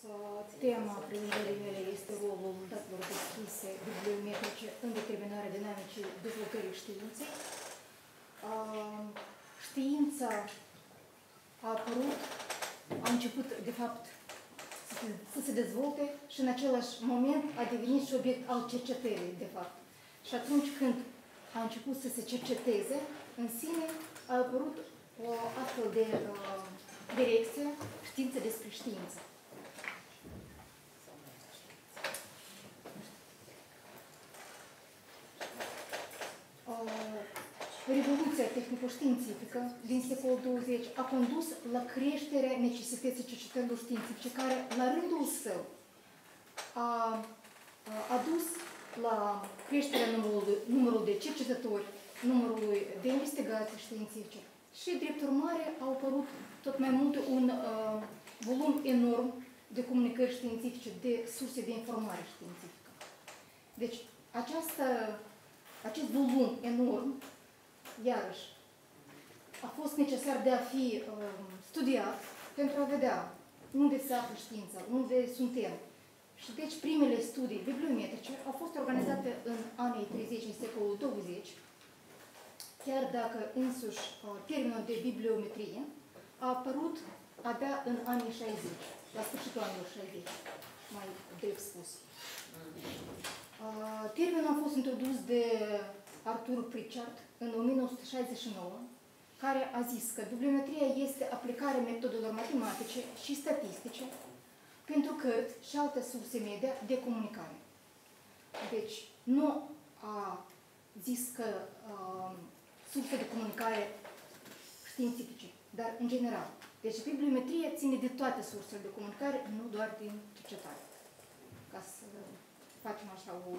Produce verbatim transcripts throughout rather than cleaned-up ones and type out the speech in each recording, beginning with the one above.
Tema prezentării mele este rolul datelor deschise bibliometrice în determinarea dinamicii dezvoltării științei. Știința a apărut, a început, de fapt, să se dezvolte și în același moment a devenit și obiect al cercetării, de fapt. Și atunci când a început să se cerceteze, în sine a apărut o astfel de uh, direcție, știință despre știință. Revoluția tehnico-științifică din secolul douăzeci a condus la creșterea necesității cercetărilor științifice, care, la rândul său, a, a dus la creșterea numărului, numărul de cercetători, numărului de investigații științifice și, drept urmare, au apărut tot mai mult un uh, volum enorm de comunicări științifice, de surse de informare științifică. Deci, această, acest volum enorm, iarăși, a fost necesar de a fi uh, studiat pentru a vedea unde se află știința, unde suntem. Și deci primele studii bibliometrice au fost organizate în anii treizeci, în secolul douăzeci, chiar dacă însuși uh, termenul de bibliometrie a apărut abia în anii șaizeci, la sfârșitul anilor șaizeci, mai drept spus. Uh, termenul a fost introdus de Arthur Pritchard în o mie nouă sute șaizeci și nouă, care a zis că bibliometria este aplicarea metodelor matematice și statistice pentru cărți și alte surse media de comunicare. Deci, nu a zis că uh, surse de comunicare științifice, dar în general. Deci, bibliometria ține de toate sursele de comunicare, nu doar din cercetare. Ca să facem așa o...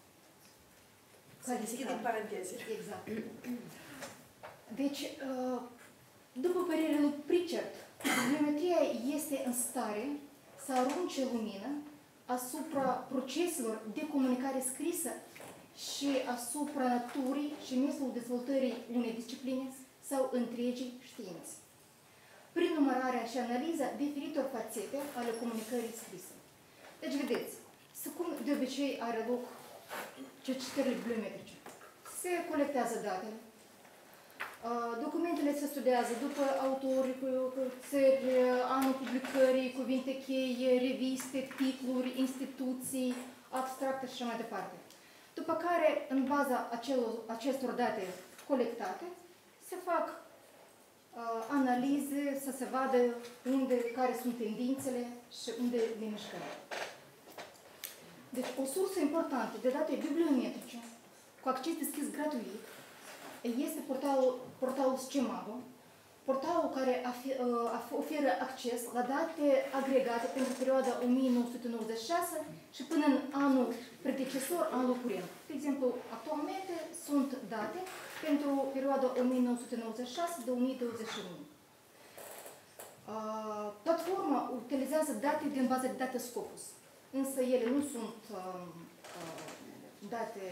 Să deschidem paranteze. Exact. Deci, după părerea lui Pritchard, bibliometria este în stare să arunce lumină asupra proceselor de comunicare scrisă și asupra naturii și metodul dezvoltării unei discipline sau întregii științe, prin numărarea și analiza diferitor fațete ale comunicării scrise. Deci, vedeți, cum de obicei are loc cercetările bibliometrice. Se colectează datele, documentele se studiază după autori, țări, anul publicării, cuvinte cheie, reviste, titluri, instituții, abstracte și așa mai departe. După care, în baza acelor, acestor date colectate, se fac uh, analize să se vadă unde, care sunt tendințele și unde ne mișcăm. Deci, o sursă importantă de date bibliometrice cu acces deschis gratuit este portalul, portalul Scemago, portalul care oferă acces la date agregate pentru perioada o mie nouă sute nouăzeci și șase și până în anul predecesor, anul curent. De exemplu, actualmente sunt date pentru perioada o mie nouă sute nouăzeci și șase - două mii douăzeci și unu. Platforma utilizează date din baza de date Scopus, însă ele nu sunt date,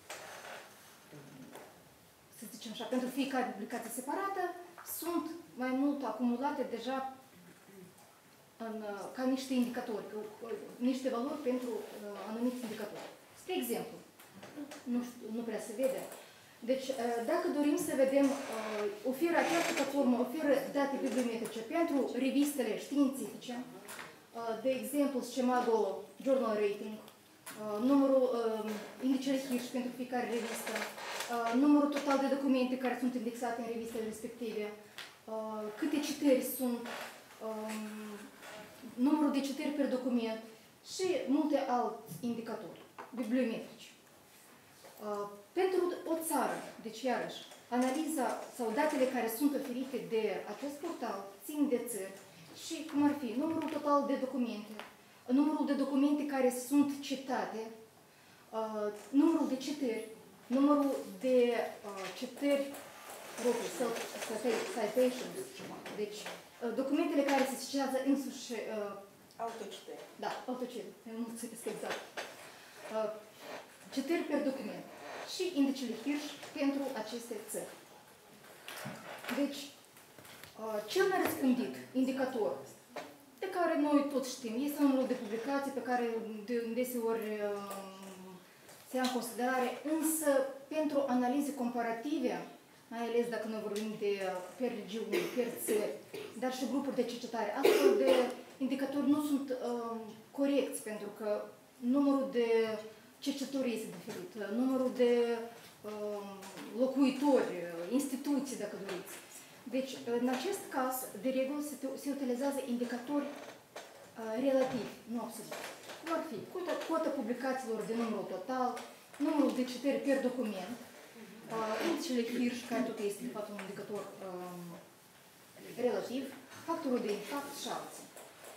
să zicem așa, pentru fiecare publicație separată, sunt mai mult acumulate deja în, ca niște indicatori, niște valori pentru uh, anumiți indicatori. Spre exemplu, nu, știu, nu prea se vede. Deci, uh, dacă dorim să vedem, uh, oferă această platformă, oferă date bibliometrice pentru revistele științifice, uh, de exemplu, Scemago Journal Rating, uh, numărul, uh, indicele Hirsch pentru fiecare revistă, Uh, numărul total de documente care sunt indexate în revistele respective, uh, câte citări sunt, um, numărul de citări per document și multe alți indicatori bibliometrici. Uh, pentru o țară, deci iarăși, analiza sau datele care sunt oferite de acest portal țin de țări și cum ar fi numărul total de documente, numărul de documente care sunt citate, uh, numărul de citări, numărul de uh, citări, citations, deci uh, documentele care se citează însuși... Uh, autocitări. Da, autocitări, nu citesc exact. Uh, citări per document și indicele Hirsch pentru aceste țări. Deci, uh, cel mai răspândit indicator de care care noi toți știm, este numărul de publicații pe care de, deseori se ia în considerare, însă pentru analize comparative, mai ales dacă noi vorbim de per regiune, per țări, dar și grupuri de cercetare, astfel de indicatori nu sunt uh, corecți, pentru că numărul de cercetători este diferit, numărul de uh, locuitori, instituții, dacă doriți. Deci, în acest caz, de regulă, se, se utilizează indicatori uh, relativi, nu absolut. Cum ar fi cota, cota publicațiilor de numărul total, numărul de citiri per document, uh, indicele Hirsch, care tot este, de fapt, un indicator uh, relativ, factorul de impact și alții.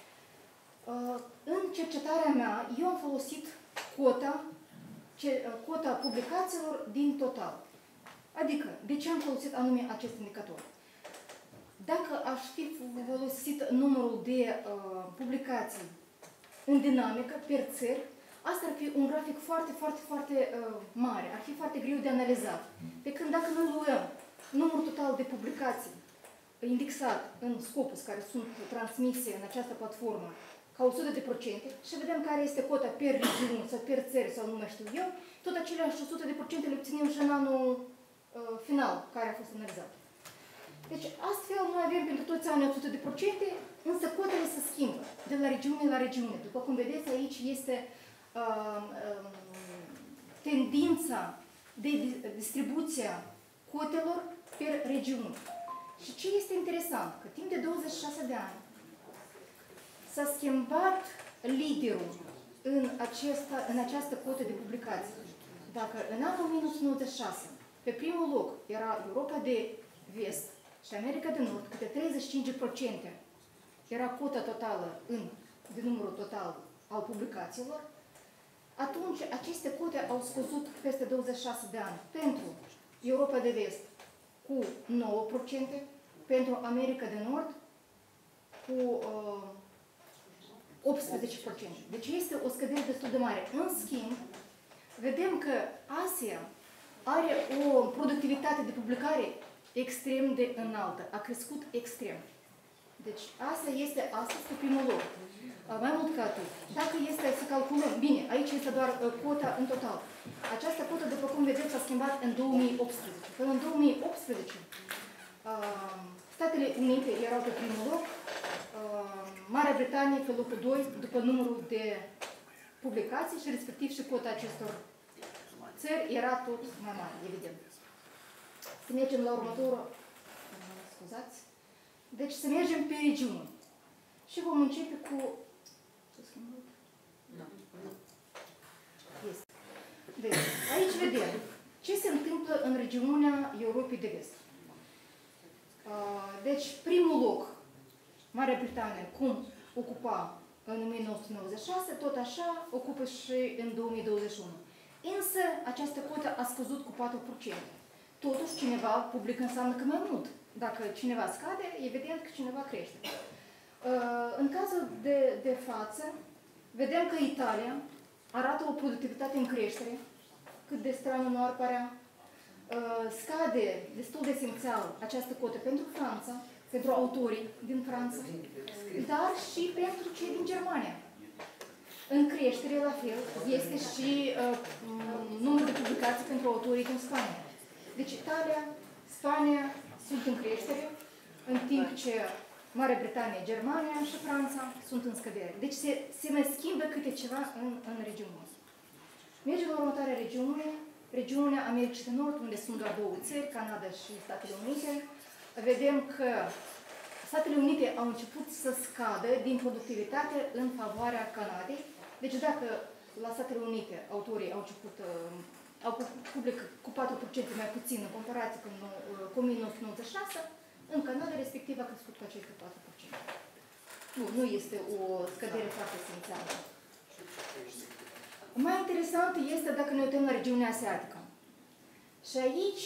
Uh, în cercetarea mea, eu am folosit cota, ce, uh, cota publicațiilor din total. Adică, de ce am folosit anume acest indicator? Dacă aș fi folosit numărul de uh, publicații în dinamică, per țări, asta ar fi un grafic foarte, foarte, foarte uh, mare, ar fi foarte greu de analizat. Pe când dacă noi luăm numărul total de publicații indexat în Scopus, care sunt transmise în această platformă, ca o sută de procente, și vedem care este cota per regiune sau per țări sau nu mai știu eu, tot aceleași o sută de procente le obținem și în anul uh, final care a fost analizat. Deci, astfel, noi avem pentru toți anii o sută de procente, însă cotele se schimbă de la regiune la regiune. După cum vedeți, aici este uh, uh, tendința de distribuția cotelor per regiune. Și ce este interesant? Că timp de douăzeci și șase de ani s-a schimbat liderul în, acesta, în această cotă de publicații. Dacă în anul o mie nouă sute nouăzeci și șase, pe primul loc era Europa de Vest și America de Nord, câte treizeci și cinci la sută era cota totală în, de numărul total al publicațiilor, atunci aceste cote au scăzut peste douăzeci și șase de ani pentru Europa de Vest cu nouă la sută, pentru America de Nord cu uh, optsprezece la sută. Deci este o scădere destul de mare. În schimb, vedem că Asia are o productivitate de publicare extrem de înaltă, a crescut extrem. Deci asta este astăzi pe primul loc. Mai mult ca atât, dacă este să calculăm, bine, aici este doar uh, cota în total. Această cotă, după cum vedeți, s-a schimbat în două mii optsprezece. Până în două mii optsprezece, uh, Statele Unite erau pe primul loc, uh, Marea Britanie pe locul doi, după numărul de publicații și respectiv și cota acestor țări era tot mai mare, evident. Să mergem la următorul, scuzați, deci să mergem pe regiune. Și vom începe cu... Deci, aici vedem ce se întâmplă în regiunea Europei de Vest. Deci, primul loc, Marea Britanie, cum ocupa în o mie nouă sute nouăzeci și șase, tot așa ocupă și în două mii douăzeci și unu. Însă, această cotă a scăzut cu patru la sută. Totuși, cineva publică înseamnă că mai mult. Dacă cineva scade, evident că cineva crește. În cazul de, de față, vedem că Italia arată o productivitate în creștere, cât de strană nu ar părea. Scade destul de esențial această cotă pentru Franța, pentru autorii din Franța, dar și pentru cei din Germania. În creștere, la fel, este și uh, numărul de publicații pentru autorii din Spania. Deci Italia, Spania sunt în creștere, în timp ce Marea Britanie, Germania și Franța sunt în scădere. Deci se, se mai schimbă câte ceva în, în regiune. Mergem la următoarea regiune, regiunea Americii de Nord, unde sunt doar două țări, Canada și Statele Unite. Vedem că Statele Unite au început să scadă din productivitate în favoarea Canadei. Deci dacă la Statele Unite autorii au început, au public cu patru la sută mai puțin în comparație cu, cu o mie nouă sute nouăzeci și șase, în Canada respectiv a crescut cu aceste patru la sută. Nu, nu este o scădere foarte esențială. Mai interesant este dacă ne uităm la regiunea asiatică. Și aici,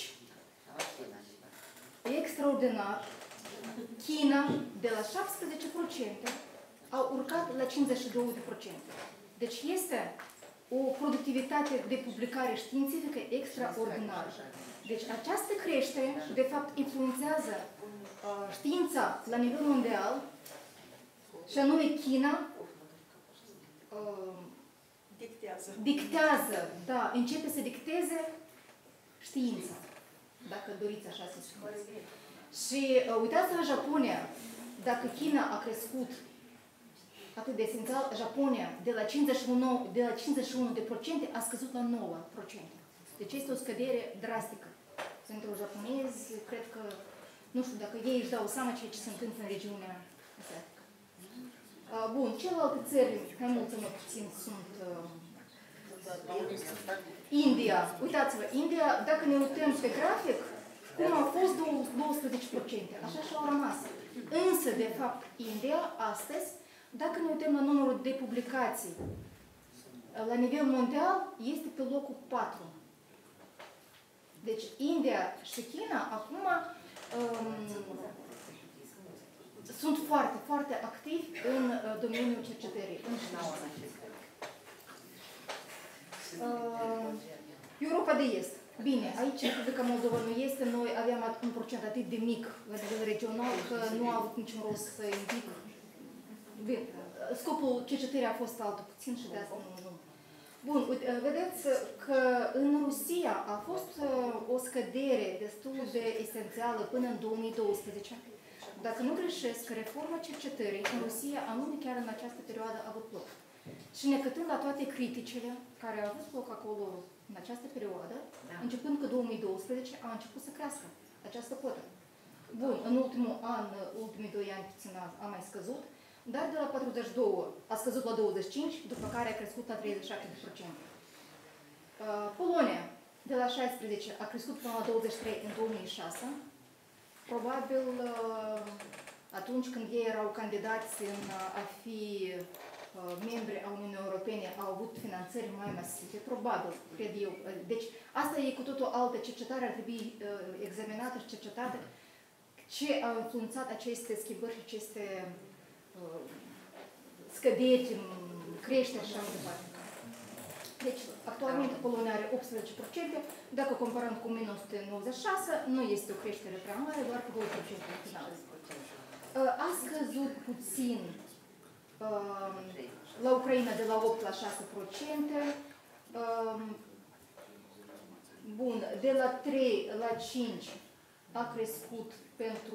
extraordinar, China, de la șaptesprezece la sută, a urcat la cincizeci și doi la sută. Deci este o productivitate de publicare științifică extraordinară. Deci această creștere, de fapt, influențează uh, știința la nivel mondial Și anume China uh, Dictează. dictează, da, începe să dicteze știința, dacă doriți așa să spuneți. Și uh, uitați-vă Japonia, dacă China a crescut atât de esențial, Japonia de la cincizeci și unu, de la cincizeci și unu de procente a scăzut la nouă procente. Deci este o scădere drastică. Pentru japonezi, cred că, nu știu, dacă ei își dau seama ceea ce se întâmplă în regiunea asiatică. Uh, bun, celelalte țări, mai mult sau mai puțin, sunt uh, India. Uitați-vă, India, dacă ne uităm pe grafic, cum au fost douăsprezece procente, așa și-au rămas. Însă, de fapt, India, astăzi, dacă ne uităm la numărul de publicații, la nivel mondial, este pe locul patru. Deci, India și China, acum, um, sunt foarte, foarte activi în uh, domeniul cercetării, în știință. Uh, Europa de Est. Bine, aici Republica Moldova nu este, noi aveam un procent atât de mic la nivel regional că nu a avut niciun rost să indic. Bine, scopul cercetării a fost altul puțin și de asta nu, nu. Bun, vedeți că în Rusia a fost o scădere destul de esențială până în două mii douăsprezece. Dacă nu greșesc, reforma cercetării în Rusia anume chiar în această perioadă a avut loc. Și necătând la toate criticile care au avut loc acolo în această perioadă, da. Începând cu două mii douăsprezece, a început să crească această cotă. Bun, în ultimul an, ultimii doi ani puțin a, a mai scăzut, dar de la patruzeci și doi a scăzut la douăzeci și cinci, după care a crescut la treizeci și șapte la sută. Polonia, de la șaisprezece, a crescut până la douăzeci și trei în două mii șase. Probabil atunci când ei erau candidați în a fi membri a Uniunii Europene, au avut finanțări mai masive, probabil, cred eu. Deci, asta e cu totul altă cercetare, ar trebui examinată și cercetată ce au influențat aceste schimbări și aceste scăderi, creșteri și așa mai departe. Deci, actualmente Polonia are optsprezece procente, dacă comparăm cu o mie nouă sute nouăzeci și șase, nu este o creștere prea mare, doar cu doi procente în final. A scăzut puțin la Ucraina de la opt la șase procente, bun, de la trei la cinci a crescut pentru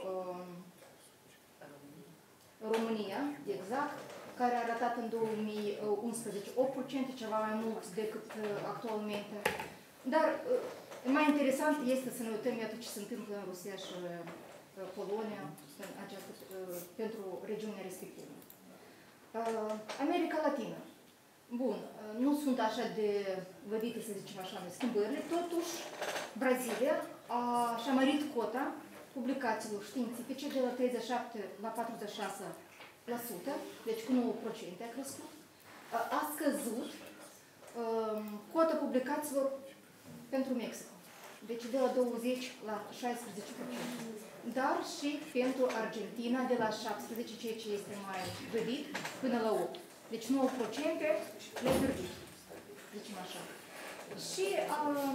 România, exact, care a arătat în două mii unsprezece opt procente, ceva mai mult decât actualmente. Dar mai interesant este să ne uităm iată ce se întâmplă în Rusia și Polonia în această, pentru regiunea respectivă. America Latină. Bun, nu sunt așa de vădite, să zicem așa, schimbările, totuși Brazilia a, și-a mărit cota publicațiilor științifice de la treizeci și șapte la patruzeci și șase la sută, deci cu nouă procente a crescut. A scăzut um, cota publicațiilor pentru Mexic, deci de la douăzeci la șaisprezece procente. Dar și pentru Argentina de la șaptesprezece, ceea ce este mai vădit, până la opt. Deci nouă procente le-a pierdut, zicem așa. Și um,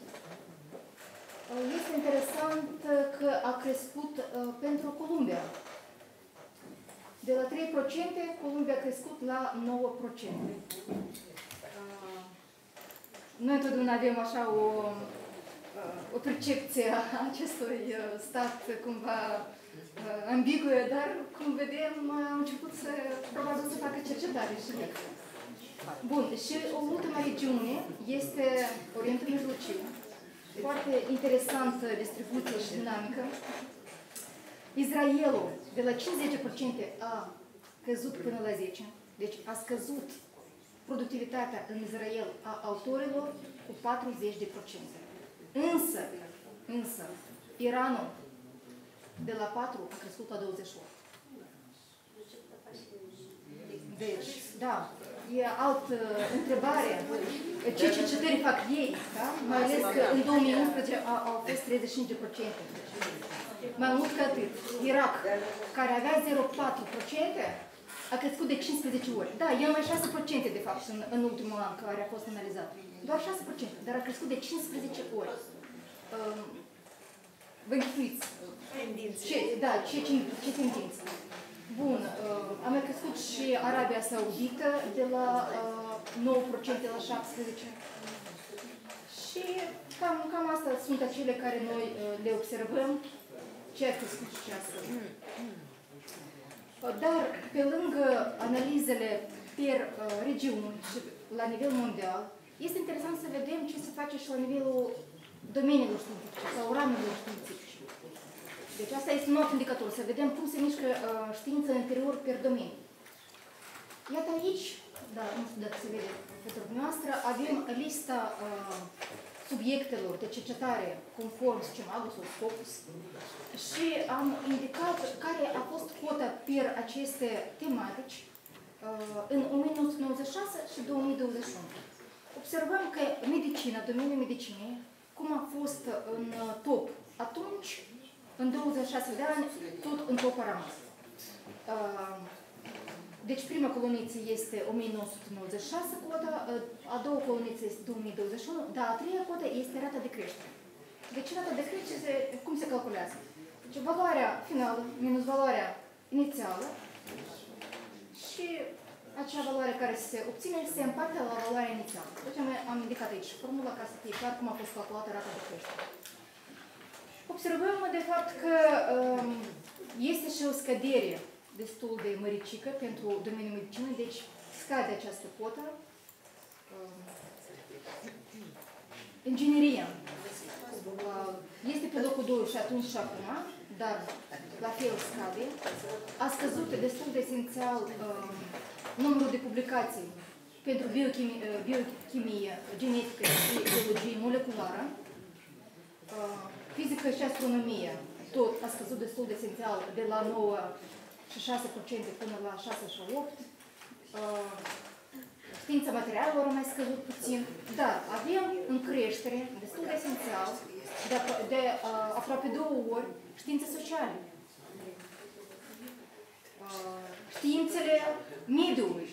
este interesant că a crescut uh, pentru Columbia. De la trei procente, Columbia a crescut la nouă procente. Uh, noi întotdeauna avem așa o, uh, o percepție a acestui uh, stat cumva uh, ambiguă, dar cum vedem, a început să, probabil să facă cercetare și de. Bun, și o ultimă regiune este Orientul Mijlociu. Foarte interesantă distribuție și dinamică. Israelul de la cincizeci procente a căzut până la zece. Deci a scăzut productivitatea în Israel a autorilor cu patruzeci de procente. Însă, însă, Iranul de la patru a crescut la douăzeci și opt. Deci, da, e altă întrebare. Ce cercetări fac ei, da? Mai ales că în două mii unsprezece au fost treizeci și cinci de procente. Mai mult ca atât, Irak, care avea zero virgulă patru procente, a crescut de cincisprezece ori. Da, e mai șase procente de fapt în, în ultimul an care a fost analizat. Doar șase procente, dar a crescut de cincisprezece ori. Uh, Vă închipuiți. Ce, da, ce, ce, ce tendință. Bun, a mai crescut și Arabia Saudită de la nouă la șaptesprezece la șaptesprezece. Și cam, cam asta sunt acele care noi le observăm, ce a crescut și ce a scăzut. Dar, pe lângă analizele per regiuni și la nivel mondial, este interesant să vedem ce se face și la nivelul domeniilor științifice sau ramurilor științifice. Deci asta este un alt indicator, să vedem cum se mișcă uh, știința în interior per domeniu. Iată aici, da, nu știu dacă se vede pentru dumneavoastră, avem lista uh, subiectelor de cercetare conform Scimabus sau Scopus și am indicat care a fost cota per aceste tematici uh, în o mie nouă sute nouăzeci și șase și două mii douăzeci și unu. Observăm că medicina, domeniul medicinei, cum a fost în top atunci, în douăzeci și șase de ani, tot în top a rămas. Deci prima coloniță este o mie nouă sute nouăzeci și șase cota, a doua coloniță este două mii douăzeci și unu, dar a treia cotă este rata de creștere. Deci rata de creștere, cum se calculează? Deci valoarea finală minus valoarea inițială și acea valoare care se obține se împarte la valoarea inițială. Deci am indicat aici formula ca să fie clar cum a fost calculată rata de creștere. Observăm de fapt că um, este și o scădere destul de măricică pentru domeniul medicinei, deci scade această cotă. Um, ingineria uh, este pe locul doi și atunci și acum, dar la fel scade. A scăzut destul de esențial um, numărul de publicații pentru biochimie, biochimie genetică și biologie moleculară. Uh, Fizică și astronomie, tot a scăzut destul de esențial, de la nouă și șase la sută până la șase și opt la sută. Știința materialelor a mai scăzut puțin, dar avem în creștere, destul de esențial, de, de uh, aproape două ori, științe sociale. Uh, științele mediului,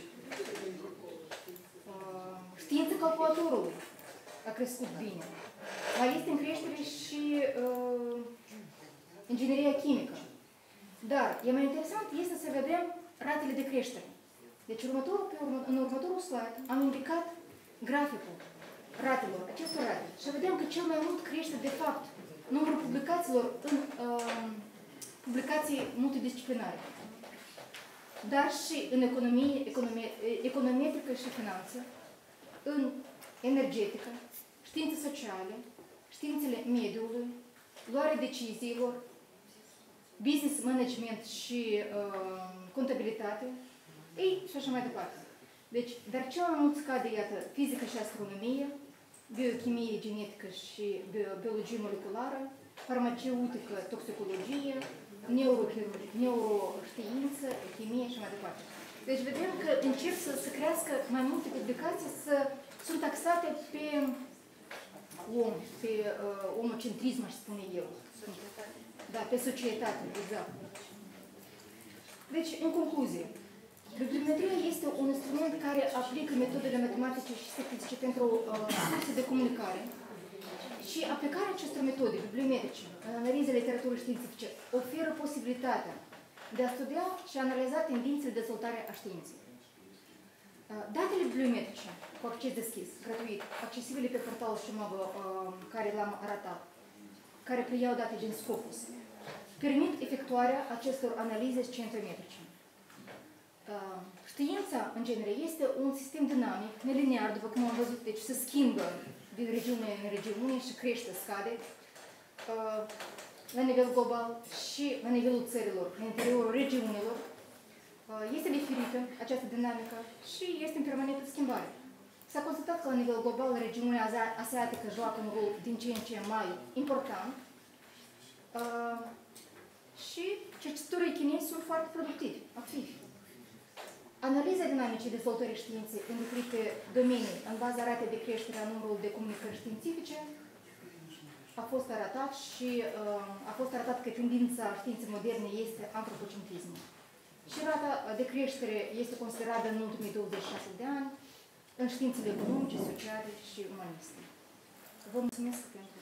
uh, știința calculatorului a crescut bine. Mai este în creștere și uh, ingineria chimică. Dar, e mai interesant este să vedem ratele de creștere. Deci, următorul, pe urmă, în următorul slide am indicat graficul ratelor, acestor rate. Și vedem că cel mai mult crește, de fapt, numărul publicațiilor în uh, publicații multidisciplinare. Dar și în economie, economie, econometrică și finanțe, în energetică, științe sociale, științele mediului, luarea deciziilor, business management și uh, contabilitate, ei, și așa mai departe. Deci, dar cel mai mult scade, iată, fizică și astronomie, biochimie genetică și bio, biologie moleculară, farmaceutică, toxicologie, neuroștiință, chimie și mai departe. Deci vedem că încep să, să crească mai multe publicații, să sunt taxate pe om, pe uh, omocentrism, aș spune eu. Da, pe societate, exact. Deci, în concluzie, bibliometria este un instrument care aplică metodele matematice și statistice pentru uh, surse de comunicare și aplicarea acestor metode bibliometrice în analiza literaturii științifice oferă posibilitatea de a studia și a analiza tendințele de dezvoltare a științei. Datele bibliometrice cu acces deschis, gratuit, accesibile pe portalul Scimabus care l-am arătat, care preiau date din Scopus, permit efectuarea acestor analize scientometrice. Știința, în genere, este un sistem dinamic, neliniar, după cum am văzut, deci se schimbă din regiune în regiune și crește, scade, la nivel global și la nivelul țărilor, în interiorul regiunilor. Este diferită această dinamică și este în permanentă schimbare. S-a constatat că la nivel global regiunea asiatică joacă un rol din ce în ce mai important uh, și cercetătorii chinezi sunt foarte productivi, activi. Analiza dinamicii dezvoltării științei în diferite domenii, în baza ratei de creștere a numărului de comunicări științifice, a fost arătat și uh, a fost arătat că tendința științei moderne este antropocentrismul. Și rata de creștere este considerată în ultimii douăzeci și șase de ani în științele economice, sociale și umaniste. Vă mulțumesc pentru